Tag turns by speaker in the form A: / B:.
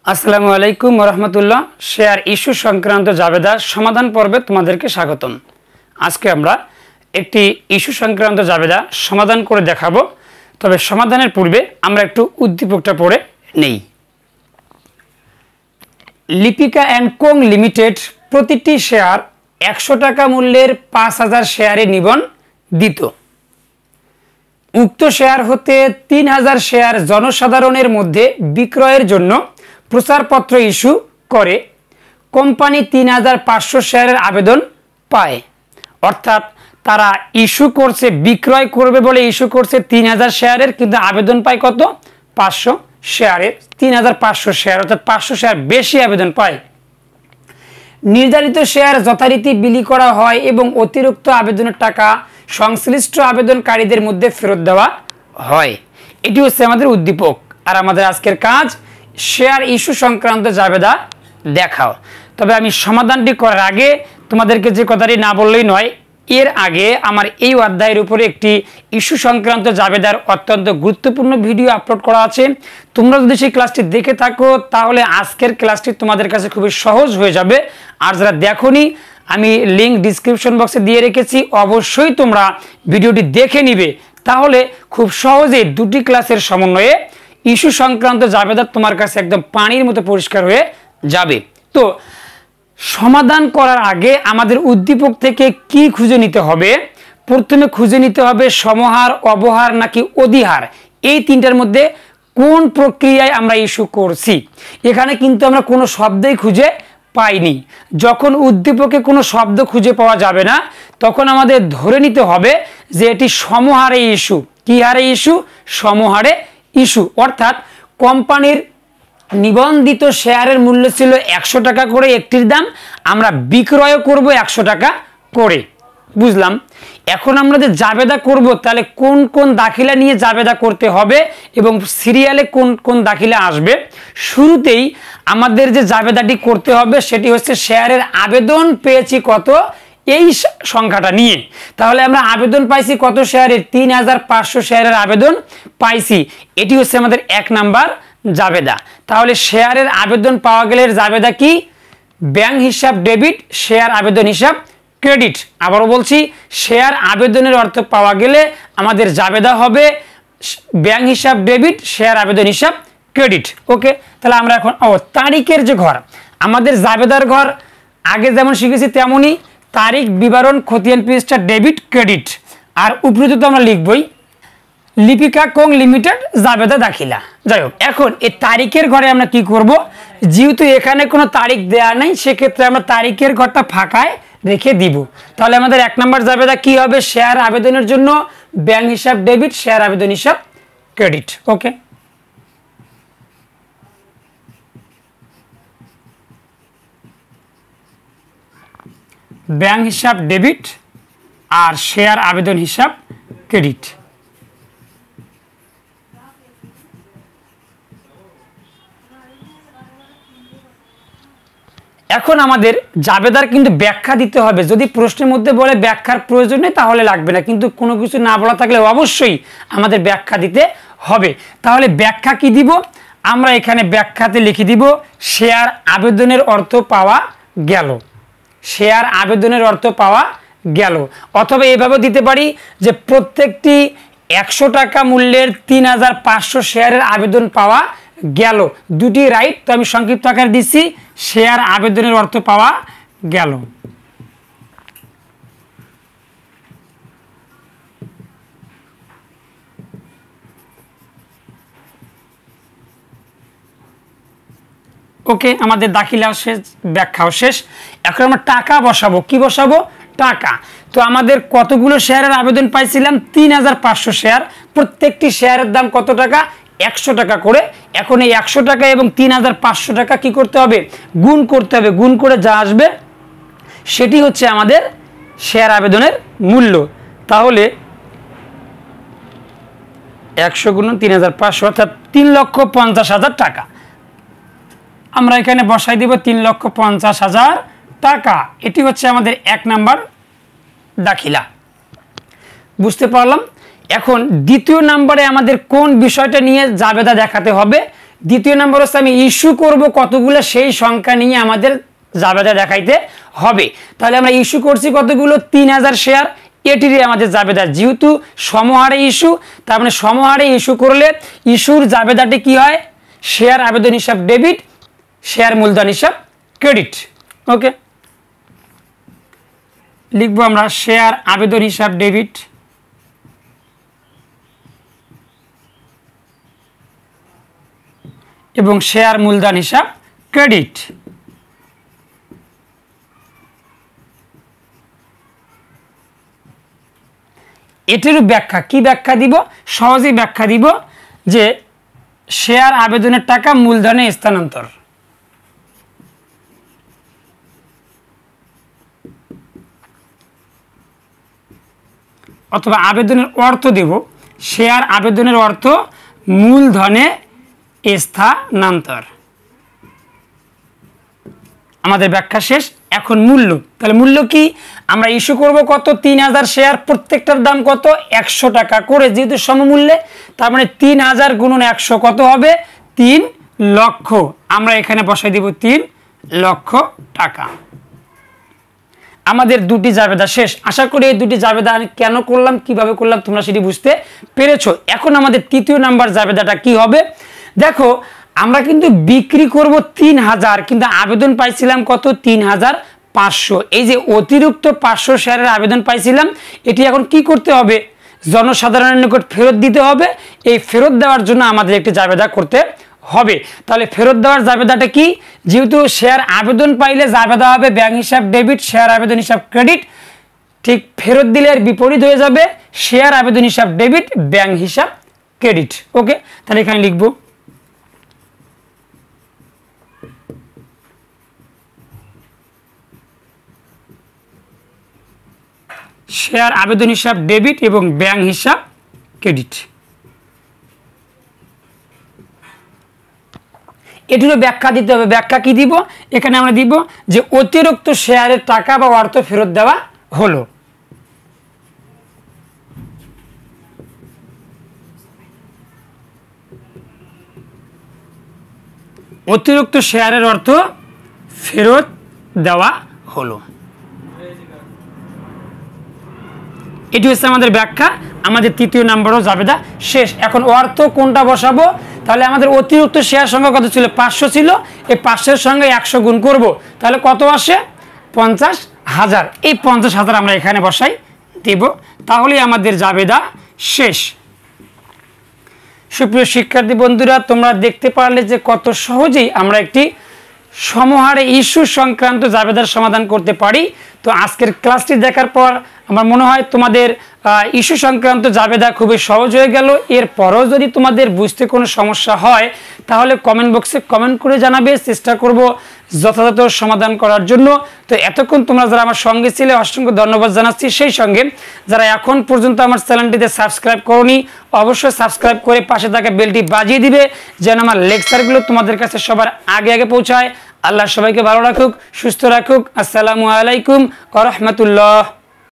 A: আসসালামু আলাইকুম রহমতুল্লাহ। Share issue সংক্রান্ত জাবেদা সমাধান পর্বে তোমাদেরকে স্বাগতম। আজকে আমরা একটি ইস্যু সংক্রান্ত জাবেদা সমাধান করে দেখাবো। তবে সমাধানের পূর্বে আমরা একটু উদ্দীপকটা পড়ে নেই। লিপিকা অ্যান্ড কোং লিমিটেড প্রতিটি শেয়ার 100 টাকা মূল্যের 5000 শেয়ারে নিবন্ধিত। উক্ত শেয়ার হতে 3000 শেয়ার জনসাধারণের মধ্যে বিক্রয়ের জন্য প্রচারপত্র ইস্যু করে কোম্পানি 3500 শেয়ারের আবেদন পায়। অর্থাৎ তারা ইস্যু করছে, বিক্রয় করবে বলে ইস্যু করছে 3000 শেয়ারের, কিন্তু আবেদন পায় কত? 500 শেয়ারের। 3500 শেয়ার অর্থাৎ 500 শেয়ার বেশি আবেদন পায়। নির্ধারিত শেয়ার যথারীতি বিলি করা হয় এবং অতিরিক্ত আবেদনের টাকা সংশ্লিষ্ট আবেদনকারীদের মধ্যে ফেরত দেওয়া হয়। এটি হচ্ছে আমাদের উদ্দীপক। আর আমাদের আজকের কাজ শেয়ার ইস্যু সংক্রান্ত জাবেদা দেখাও। তবে আমি সমাধানটি করার আগে তোমাদেরকে যে কথাটি না বললেই নয়, এর আগে আমার এই অধ্যায়ের উপরে একটি ইস্যু সংক্রান্ত জাবেদার অত্যন্ত গুরুত্বপূর্ণ ভিডিও আপলোড করা আছে। তোমরা যদি সেই ক্লাসটি দেখে থাকো তাহলে আজকের ক্লাসটি তোমাদের কাছে খুবই সহজ হয়ে যাবে। আর যারা দেখোনি, আমি লিঙ্ক ডিসক্রিপশন বক্সে দিয়ে রেখেছি, অবশ্যই তোমরা ভিডিওটি দেখে নিবে। তাহলে খুব সহজেই দুটি ক্লাসের সমন্বয়ে ইস্যু সংক্রান্ত জাবেদা তোমার কাছে একদম পানির মতো পরিষ্কার হয়ে যাবে। তো সমাধান করার আগে আমাদের উদ্দীপক থেকে কি খুঁজে নিতে হবে? প্রথমে খুঁজে নিতে হবে সমহার, অবহার নাকি অধিহার, এই তিনটার মধ্যে কোন প্রক্রিয়ায় আমরা ইস্যু করছি। এখানে কিন্তু আমরা কোনো শব্দই খুঁজে পাইনি। যখন উদ্দীপকে কোনো শব্দ খুঁজে পাওয়া যাবে না, তখন আমাদের ধরে নিতে হবে যে এটি সমহারে ইস্যু। কি হারে ইস্যু? সমহারে ইস্যু। অর্থাৎ কোম্পানির নিবন্ধিত শেয়ারের মূল্য ছিল 100 টাকা করে একটির দাম, আমরা বিক্রয় করব 100 টাকা করে। বুঝলাম। এখন আমরা যে জাবেদা করব, তাহলে কোন কোন দাখিলা নিয়ে জাবেদা করতে হবে এবং সিরিয়ালে কোন কোন দাখিলা আসবে। শুরুতেই আমাদের যে জাবেদাটি করতে হবে সেটি হচ্ছে শেয়ারের আবেদন পেয়েছি কত, এই সংখ্যাটা নিয়ে। তাহলে আমরা আবেদন পাইছি কত শেয়ারের? 3500 শেয়ারের আবেদন পাইছি। এটি হচ্ছে আমাদের 1 নাম্বার জাবেদা। তাহলে শেয়ারের আবেদন পাওয়া গেলে জাবেদা কি? ব্যাংক হিসাব ডেবিট, শেয়ার আবেদন হিসাব ক্রেডিট। আবারও বলছি, শেয়ার আবেদনের অর্থ পাওয়া গেলে আমাদের জাবেদা হবে ব্যাংক হিসাব ডেবিট, শেয়ার আবেদন হিসাব ক্রেডিট। ওকে, তাহলে আমরা এখন তারিখের যে ঘর, আমাদের জাবেদার ঘর আগে যেমন শিখেছি তেমনই তারিখ, বিবরণ, খতিয়ান পৃষ্ঠা, ডেবিট, ক্রেডিট। আর উপরে তো আমরা লিখবই লিপিকা কোং লিমিটেড জাবেদা দাখিলা। যাই হোক, এখন এই তারিখের ঘরে আমরা কি করব? যেহেতু এখানে কোনো তারিখ দেয়া নেই, সেক্ষেত্রে আমরা তারিখের ঘরটা ফাঁকায় রেখে দিব। তাহলে আমাদের 1 নম্বর জাবেদা কি হবে? শেয়ার আবেদনের জন্য ব্যাংক হিসাব ডেবিট, শেয়ার আবেদন হিসাব ক্রেডিট। ওকে, ব্যাংক হিসাব ডেবিট আর শেয়ার আবেদন হিসাব ক্রেডিট। এখন আমাদের জাবেদার কিন্তু ব্যাখ্যা দিতে হবে। যদি প্রশ্নের মধ্যে বলে ব্যাখ্যার প্রয়োজন নেই তাহলে লাগবে না, কিন্তু কোনো কিছু না বলা থাকলে অবশ্যই আমাদের ব্যাখ্যা দিতে হবে। তাহলে ব্যাখ্যা কি দিব? আমরা এখানে ব্যাখ্যাতে লিখে দিব শেয়ার আবেদনের অর্থ পাওয়া গেল। শেয়ার আবেদনের অর্থ পাওয়া গেল। অথবা এভাবে দিতে পারি যে প্রত্যেকটি 100 টাকা মূল্যের 3500 শেয়ারের আবেদন পাওয়া গেল। দুটি রাইট। তো আমি সংক্ষিপ্ত আকারে দিচ্ছি শেয়ার আবেদনের অর্থ পাওয়া গেল। ওকে, আমাদের দাখিলাও শেষ, ব্যাখ্যাও শেষ। এখন আমরা টাকা বসাবো। কি বসাবো? টাকা। তো আমাদের কতগুলো শেয়ারের আবেদন পাইছিলাম? 3500 শেয়ার। প্রত্যেকটি শেয়ারের দাম কত টাকা? 100 টাকা করে। এখন এই 100 টাকা এবং 3500 টাকা কি করতে হবে? গুণ করতে হবে। গুণ করে যা আসবে সেটি হচ্ছে আমাদের শেয়ার আবেদনের মূল্য। তাহলে 100 গুণন 3500 অর্থাৎ 3,50,000 টাকা। আমরা এখানে বসাই দিব 3,50,000 টাকা। এটি হচ্ছে আমাদের 1 নাম্বার দাখিলা। বুঝতে পারলাম। এখন দ্বিতীয় নম্বরে আমাদের কোন বিষয়টা নিয়ে জাবেদা দেখাতে হবে? দ্বিতীয় নম্বর হচ্ছে আমি ইস্যু করব কতগুলো, সেই সংখ্যা নিয়ে আমাদের জাবেদা দেখাইতে হবে। তাহলে আমরা ইস্যু করছি কতগুলো, 3000 শেয়ার, এটিরই আমাদের জাবেদা। যেহেতু সমহারে ইস্যু, তার মানে সমহারে ইস্যু করলে ইস্যুর জাবেদাটি কি হয়, শেয়ার আবেদন হিসাব ডেবিট, শেয়ার মূলধন হিসাব ক্রেডিট। ওকে, লিখবো আমরা শেয়ার আবেদন হিসাব ডেবিট এবং শেয়ার মূলধন হিসাব ক্রেডিট। এটির ব্যাখ্যা কি ব্যাখ্যা দিব, সহজেই ব্যাখ্যা দিব যে শেয়ার আবেদনের টাকা মূলধনে স্থানান্তর, অথবা আবেদনের অর্থ দেব, শেয়ার আবেদনের অর্থ মূলধনে স্থানান্তর। আমাদের ব্যাখ্যা শেষ। এখন মূল্য, তাহলে মূল্য কি, আমরা ইস্যু করব কত, 3000 শেয়ার, প্রত্যেকটার দাম কত, 100 টাকা করে, যেহেতু সমমূল্যে, তার মানে 3000 গুণন 100 কত হবে, 3 লক্ষ। আমরা এখানে বসাই দিব 3 লক্ষ টাকা। আমাদের দুটি জাবেদা শেষ। আশা করি এই দুটি জাবেদা আমি কেন করলাম, কিভাবে করলাম, তোমরা সেটি বুঝতে পেরেছো। এখন আমাদের তৃতীয় নাম্বার জাবেদাটা কি হবে, দেখো আমরা কিন্তু বিক্রি করব 3000, কিন্তু আবেদন পাইছিলাম কত, 3500। এই যে অতিরিক্ত 500 শেয়ারের আবেদন পাইছিলাম, এটি এখন কি করতে হবে, জনসাধারণের নিকট ফেরত দিতে হবে। এই ফেরত দেওয়ার জন্য আমাদের একটি জাবেদা করতে হবে। তাহলে ফেরত দেওয়ার জাবেদাটা কি, যেহেতু শেয়ার আবেদন পাইলে জাবেদা হবে ব্যাংক হিসাব ডেবিট, শেয়ার আবেদন হিসাব ক্রেডিট, ঠিক ফেরত দিলে এর বিপরীত হয়ে যাবে, শেয়ার আবেদন হিসাব ডেবিট, ব্যাংক হিসাব ক্রেডিট। ওকে, তাহলে এখানে লিখবো শেয়ার আবেদন হিসাব ডেবিট এবং ব্যাংক হিসাব ক্রেডিট। এটিরও ব্যাখ্যা দিতে হবে। ব্যাখ্যা কি দিব, এখানে আমরা দিব যে অতিরিক্ত শেয়ারের টাকা বা অর্থ ফেরত দেওয়া হলো। অতিরিক্ত শেয়ারের অর্থ ফেরত দেওয়া হলো। এটি হচ্ছে আমাদের ব্যাখ্যা। আমাদের তৃতীয় নাম্বারও জাবেদা শেষ। এখন অর্থ কোনটা বসাবো, তাহলে আমাদের অতিরিক্ত শেয়ার সংখ্যা কত ছিল, 500 ছিল, এই 500 এর সঙ্গে 100 গুণ করব, তাহলে কত আসে, 50,000। এই 50,000 আমরা এখানে বসাই দেব, তাহলেই আমাদের জাবেদা শেষ। সুপ্রিয় শিক্ষার্থী বন্ধুরা, তোমরা দেখতে পারলে যে কত সহজেই আমরা একটি সমহারে ইস্যু সংক্রান্ত জাবেদার সমাধান করতে পারি। তো আজকের ক্লাসটি দেখার পর আমার মনে হয় তোমাদের ইস্যু সংক্রান্ত জাবেদা খুবই সহজ হয়ে গেল। এরপরও যদি তোমাদের বুঝতে কোনো সমস্যা হয় তাহলে কমেন্ট বক্সে কমেন্ট করে জানাবে, চেষ্টা করব যথাযথ সমাধান করার জন্য। তো এতক্ষণ তোমরা যারা আমার সঙ্গে ছিলে অসংখ্য ধন্যবাদ জানাচ্ছি। সেই সঙ্গে যারা এখন পর্যন্ত আমার চ্যানেলটিতে সাবস্ক্রাইব করোনি, অবশ্যই সাবস্ক্রাইব করে পাশে থাকা বেলটি বাজিয়ে দিবে, যেন আমার লেকচারগুলো তোমাদের কাছে সবার আগে আগে পৌঁছায়। আল্লাহ সবাইকে ভালো রাখুক, সুস্থ রাখুক। আসসালামু আলাইকুম ওয়া রাহমাতুল্লাহ।